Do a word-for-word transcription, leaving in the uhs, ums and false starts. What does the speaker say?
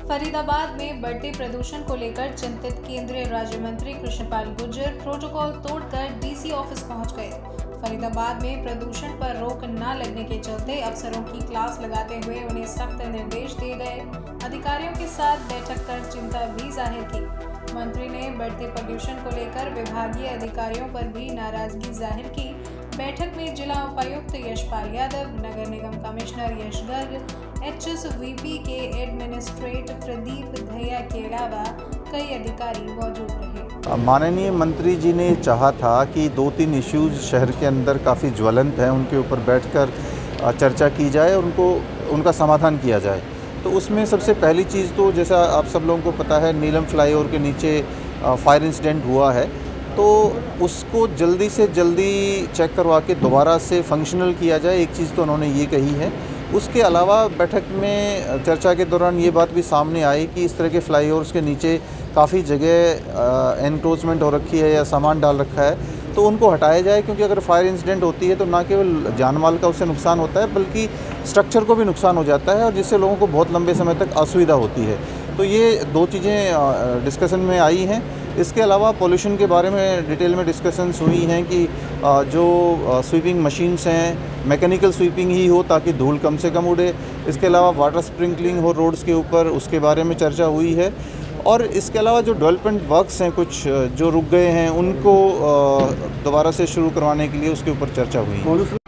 फरीदाबाद में बढ़ते प्रदूषण को लेकर चिंतित केंद्रीय राज्य मंत्री कृष्णपाल गुर्जर प्रोटोकॉल तोड़कर डीसी ऑफिस पहुंच गए। फरीदाबाद में प्रदूषण पर रोक न लगने के चलते अफसरों की क्लास लगाते हुए उन्हें सख्त निर्देश दिए गए। अधिकारियों के साथ बैठक कर चिंता भी जाहिर की। मंत्री ने बढ़ते प्रदूषण को लेकर विभागीय अधिकारियों पर भी नाराजगी जाहिर की। बैठक में जिला उपायुक्त यशपाल यादव, नगर निगम commissioner Yash Garg, H S V P के एडमिनिस्ट्रेट प्रदीप दहिया के अलावा कई अधिकारी मौजूद रहे। माननीय मंत्री जी ने चाहा था कि दो तीन इश्यूज शहर के अंदर काफ़ी ज्वलंत हैं, उनके ऊपर बैठकर चर्चा की जाए और उनको उनका समाधान किया जाए। तो उसमें सबसे पहली चीज़ तो जैसा आप सब लोगों को पता है, नीलम फ्लाईओवर के नीचे फायर इंसिडेंट हुआ है, तो उसको जल्दी से जल्दी चेक करवा के दोबारा से फंक्शनल किया जाए। एक चीज़ तो उन्होंने ये कही है। उसके अलावा बैठक में चर्चा के दौरान ये बात भी सामने आई कि इस तरह के फ्लाईओवर्स के नीचे काफ़ी जगह एनक्रोचमेंट हो रखी है या सामान डाल रखा है, तो उनको हटाया जाए, क्योंकि अगर फायर इंसिडेंट होती है तो ना केवल जान माल का उससे नुकसान होता है बल्कि स्ट्रक्चर को भी नुकसान हो जाता है और जिससे लोगों को बहुत लंबे समय तक असुविधा होती है। तो ये दो चीज़ें डिस्कशन में आई हैं। इसके अलावा पॉल्यूशन के बारे में डिटेल में डिस्कशंस हुई हैं कि जो स्वीपिंग मशीन्स हैं मैकेनिकल स्वीपिंग ही हो ताकि धूल कम से कम उड़े। इसके अलावा वाटर स्प्रिंकलिंग हो रोड्स के ऊपर, उसके बारे में चर्चा हुई है। और इसके अलावा जो डेवलपमेंट वर्क्स हैं कुछ जो रुक गए हैं उनको दोबारा से शुरू करवाने के लिए उसके ऊपर चर्चा हुई है।